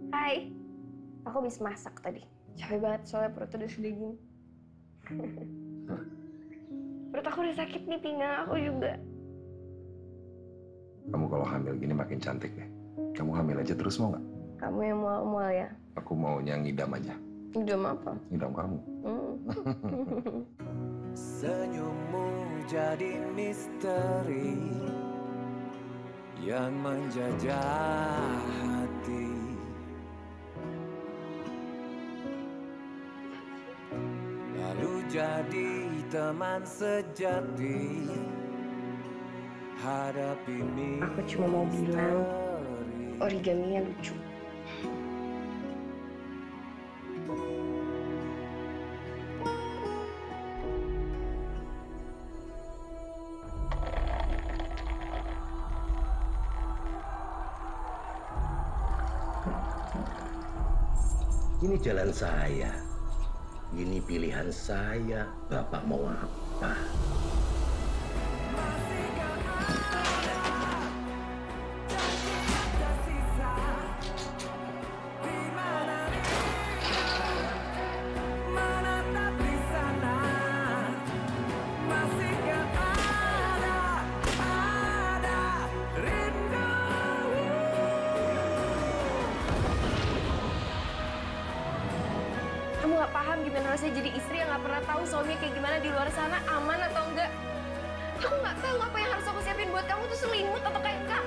Hai, aku habis masak tadi. Capek banget soalnya perut udah segede gini. Perut aku udah sakit nih, pinggang aku juga. Kamu kalau hamil gini makin cantik deh. Kamu hamil aja terus mau nggak? Kamu yang mual-mual ya? Aku maunya ngidam aja. Ngidam apa? Ngidam kamu. Senyummu jadi misteri yang menjajah hati. Lalu jadi teman sejati hadapi misteri. Aku cuma mau bilang origaminya lucu. Ini jalan saya, ini pilihan saya. Bapak mau apa? Kamu gak paham gimana rasanya jadi istri yang gak pernah tahu suaminya kayak gimana di luar sana, aman atau enggak. Aku gak tahu apa yang harus aku siapin buat kamu tuh selimut atau kain